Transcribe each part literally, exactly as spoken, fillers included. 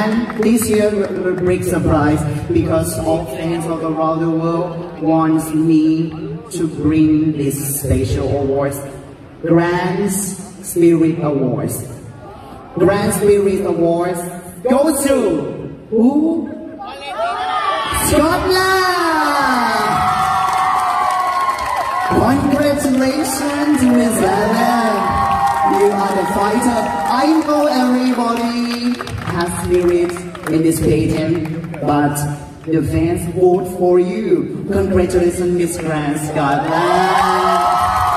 And this year will bring surprise because all fans all around the world wants me to bring this special awards, Grand Spirit Awards. Grand Spirit Awards goes to who? Scotland! Congratulations, Miss Helen. You are the fighter. I know everybody has spirit in this pageant, but the fans vote for you. Congratulations, Miss Grand Scotland.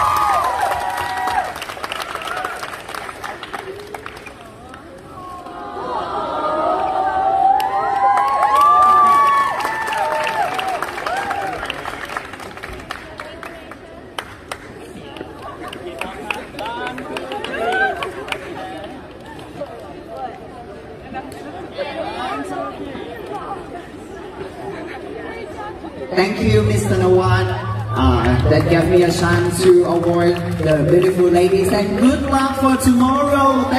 Thank you, Mister Nawat, uh, that gave me a chance to award the beautiful ladies, and good luck for tomorrow.